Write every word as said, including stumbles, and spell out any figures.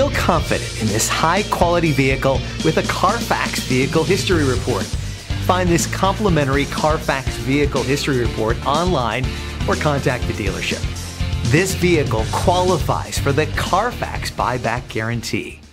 Feel confident in this high-quality vehicle with a Carfax Vehicle History Report. Find this complimentary Carfax Vehicle History Report online or contact the dealership. This vehicle qualifies for the Carfax Buyback Guarantee.